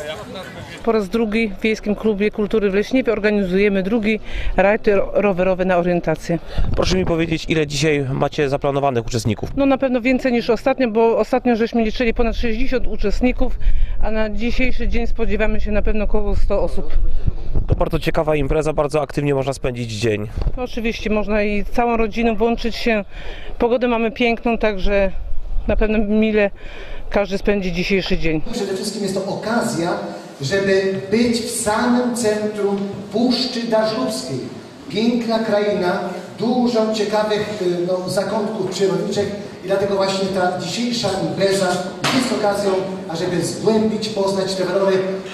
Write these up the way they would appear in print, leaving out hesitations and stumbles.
Po raz drugi w Wiejskim Klubie Kultury w Leśniewie organizujemy drugi rajd rowerowy na orientację. Proszę mi powiedzieć, ile dzisiaj macie zaplanowanych uczestników? No na pewno więcej niż ostatnio, bo ostatnio żeśmy liczyli ponad 60 uczestników, a na dzisiejszy dzień spodziewamy się na pewno około 100 osób. To bardzo ciekawa impreza, bardzo aktywnie można spędzić dzień. No, oczywiście można i całą rodziną włączyć się. Pogodę mamy piękną, także na pewno mile każdy spędzi dzisiejszy dzień. Przede wszystkim jest to okazja, żeby być w samym centrum Puszczy Dażlubskiej. Piękna kraina, dużo ciekawych zakątków przyrodniczych i dlatego właśnie ta dzisiejsza impreza jest okazją, ażeby zgłębić, poznać te walory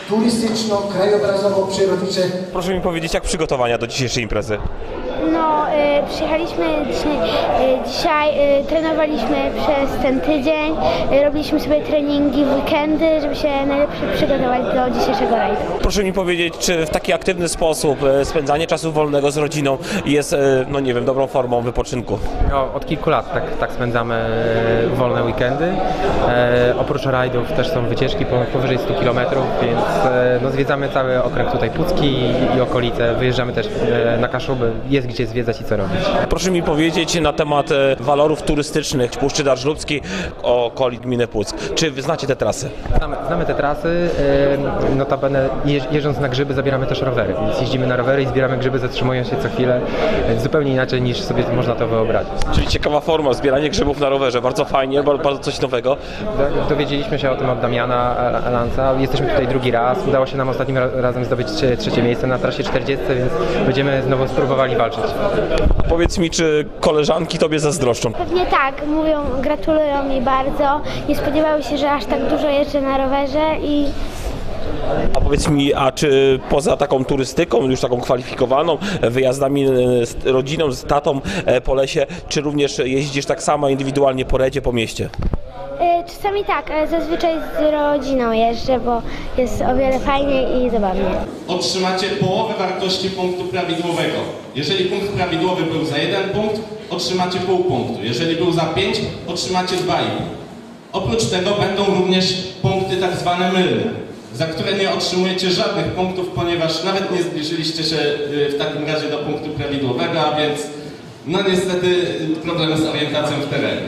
turystyczno-krajobrazowo-przyrodnicze. Proszę mi powiedzieć, jak przygotowania do dzisiejszej imprezy? No, przyjechaliśmy dzisiaj, trenowaliśmy przez ten tydzień, robiliśmy sobie treningi w weekendy, żeby się najlepiej przygotować do dzisiejszego rajdu. Proszę mi powiedzieć, czy w taki aktywny sposób spędzanie czasu wolnego z rodziną jest, no nie wiem, dobrą formą wypoczynku? No, od kilku lat tak spędzamy wolne weekendy. Oprócz rajdów też są wycieczki powyżej 100 km, więc no, zwiedzamy cały okręg tutaj Pucki i okolice. Wyjeżdżamy też na Kaszuby, jest gdzie zwiedzać i co robić. Proszę mi powiedzieć na temat walorów turystycznych Puszczy Dażlubskiej, okolic gminy Puck. Czy wy znacie te trasy? Znamy te trasy. Notabene jeżdżąc na grzyby zabieramy też rowery, więc jeździmy na rowery i zbieramy grzyby, zatrzymując się co chwilę. Zupełnie inaczej niż sobie można to wyobrazić. Czyli ciekawa forma, zbieranie grzybów na rowerze. Bardzo fajnie, bardzo coś nowego. Dowiedzieliśmy się o tym od Damiana Lanza. Jesteśmy tutaj drugi raz. Udało się nam ostatnim razem zdobyć trzecie miejsce na trasie 40, więc będziemy znowu spróbowali walczyć. Powiedz mi, czy koleżanki tobie zazdroszczą? Pewnie tak, mówią, gratulują mi bardzo. Nie spodziewały się, że aż tak dużo jeżdżę na rowerze i... A powiedz mi, a czy poza taką turystyką, już taką kwalifikowaną, wyjazdami z rodziną, z tatą po lesie, czy również jeździsz tak samo indywidualnie po redzie, po mieście? Czasami tak, ale zazwyczaj z rodziną jeżdżę, bo jest o wiele fajniej i zabawnie. Otrzymacie połowę wartości punktu prawidłowego. Jeżeli punkt prawidłowy był za 1 punkt, otrzymacie pół punktu. Jeżeli był za 5, otrzymacie 2,5. Oprócz tego będą również punkty tak zwane mylne, za które nie otrzymujecie żadnych punktów, ponieważ nawet nie zbliżyliście się w takim razie do punktu prawidłowego, a więc no niestety problem z orientacją w terenie.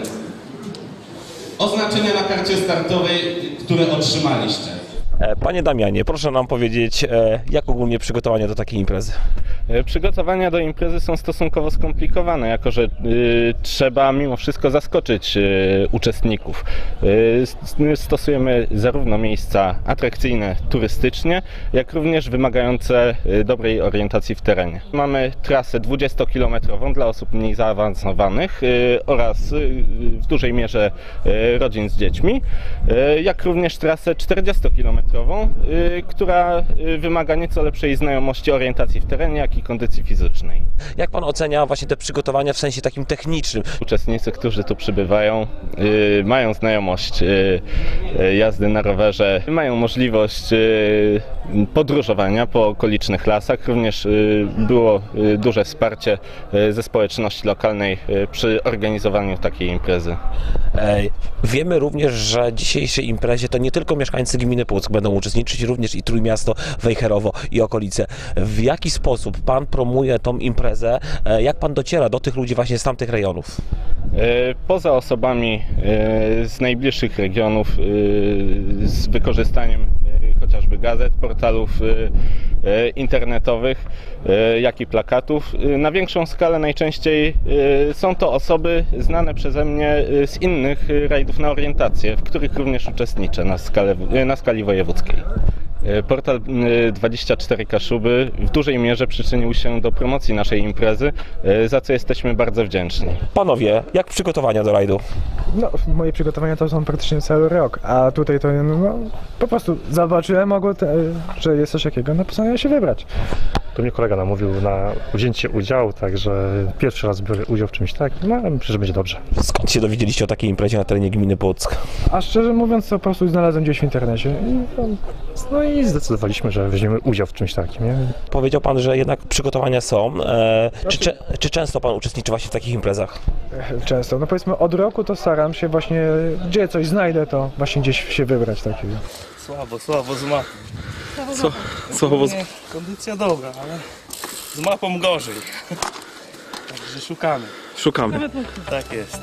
Oznaczenia na karcie startowej, które otrzymaliście. Panie Damianie, proszę nam powiedzieć, jak ogólnie przygotowania do takiej imprezy? Przygotowania do imprezy są stosunkowo skomplikowane, jako że trzeba mimo wszystko zaskoczyć uczestników. Stosujemy zarówno miejsca atrakcyjne turystycznie, jak również wymagające dobrej orientacji w terenie. Mamy trasę 20-kilometrową dla osób mniej zaawansowanych oraz w dużej mierze rodzin z dziećmi, jak również trasę 40-kilometrową, która wymaga nieco lepszej znajomości orientacji w terenie, jak i kondycji fizycznej. Jak pan ocenia właśnie te przygotowania w sensie takim technicznym? Uczestnicy, którzy tu przybywają, mają znajomość jazdy na rowerze, mają możliwość podróżowania po okolicznych lasach. Również było duże wsparcie ze społeczności lokalnej przy organizowaniu takiej imprezy. Wiemy również, że dzisiejszej imprezie to nie tylko mieszkańcy gminy Puck będą uczestniczyć, również i Trójmiasto, Wejherowo i okolice. W jaki sposób pan promuje tą imprezę? Jak pan dociera do tych ludzi właśnie z tamtych rejonów? Poza osobami z najbliższych regionów, z wykorzystaniem chociażby gazet, portalów internetowych, jak i plakatów. Na większą skalę najczęściej są to osoby znane przeze mnie z innych rajdów na orientację, w których również uczestniczę na skali wojewódzkiej. Portal 24 Kaszuby w dużej mierze przyczynił się do promocji naszej imprezy, za co jesteśmy bardzo wdzięczni. Panowie, jak przygotowania do rajdu? No, moje przygotowania to są praktycznie cały rok, a tutaj to po prostu zobaczyłem, że jest coś takiego, no postanowiłem się wybrać. To mnie kolega namówił na wzięcie udziału, także pierwszy raz biorę udział w czymś takim, no ale myślę, że będzie dobrze. Skąd się dowiedzieliście o takiej imprezie na terenie gminy Płock? A szczerze mówiąc, to po prostu znalazłem gdzieś w internecie. No i zdecydowaliśmy, że weźmiemy udział w czymś takim, nie? Powiedział pan, że jednak przygotowania są. Czy często pan uczestniczy właśnie w takich imprezach? Często. No powiedzmy od roku to staram się właśnie, gdzie coś znajdę, to właśnie gdzieś się wybrać takiego. Słabo z mapą. Słabo z... Kondycja dobra, ale z mapą gorzej. Także szukamy. Szukamy. Tak jest.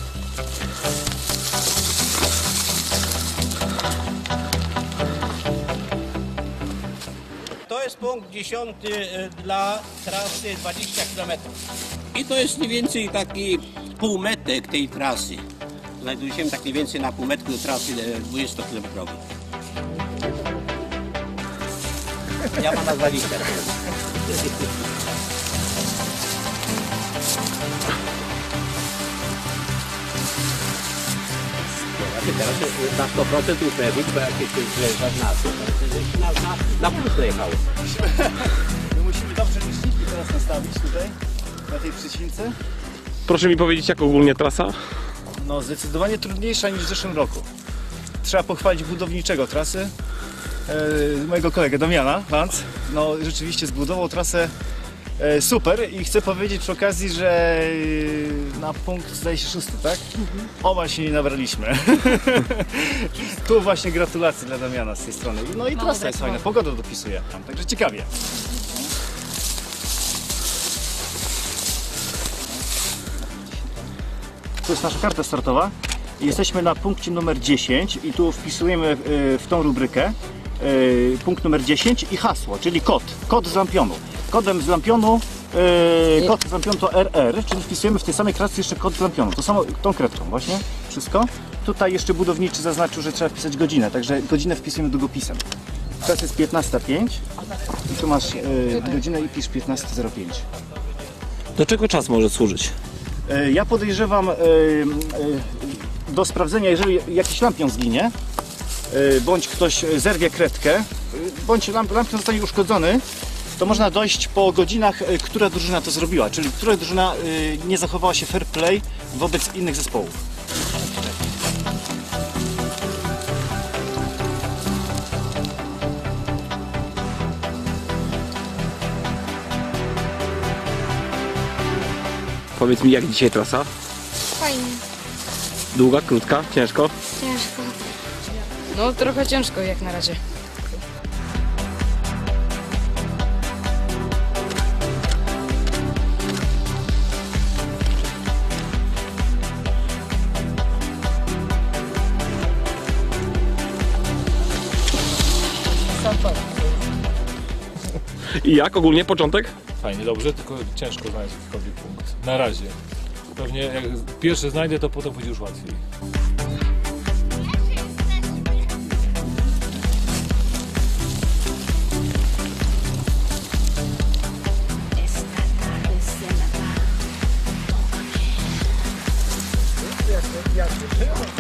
To jest punkt 10 dla trasy 20 km. I to jest mniej więcej taki półmetek tej trasy. Znajduje się tak mniej więcej na półmetku trasy 20 km. Ja mam na 20. Teraz na 100% upewnić, bo jak jest żadna na pusto jechało. My musimy dobrze liczniki teraz nastawić tutaj, na tej przycince. Proszę mi powiedzieć, jak ogólnie trasa? No zdecydowanie trudniejsza niż w zeszłym roku. Trzeba pochwalić budowniczego trasy, mojego kolegę Damiana Lanz. No rzeczywiście zbudował trasę super i chcę powiedzieć przy okazji, że na punkt zdaje się 6, tak? Oba się nie nabraliśmy. Tu właśnie gratulacje dla Damiana z tej strony. No i trasa jest fajna, pogoda dopisuje tam, także ciekawie. To jest nasza karta startowa. Jesteśmy na punkcie numer 10 i tu wpisujemy w tą rubrykę punkt numer 10 i hasło, czyli kod z lampionu. Kodem z lampionu, kod z lampionu to RR, czyli wpisujemy w tej samej kratce jeszcze kod z lampionu. To samo tą kredką właśnie, wszystko. Tutaj jeszcze budowniczy zaznaczył, że trzeba wpisać godzinę, także godzinę wpisujemy długopisem. Teraz jest 15:05 i tu masz godzinę i pisz 15:05. Do czego czas może służyć? Ja podejrzewam do sprawdzenia, jeżeli jakiś lampion zginie, bądź ktoś zerwie kredkę, bądź lampion zostanie uszkodzony, to można dojść po godzinach, która drużyna to zrobiła, czyli która drużyna nie zachowała się fair play wobec innych zespołów. Powiedz mi, jak dzisiaj trasa? Fajnie, Długa, krótka, ciężko? ciężko. No trochę ciężko jak na razie. I jak ogólnie początek? Fajnie, dobrze, tylko ciężko znaleźć jakikolwiek punkt. Na razie. Pewnie jak pierwszy znajdę, to potem będzie już łatwiej. Jak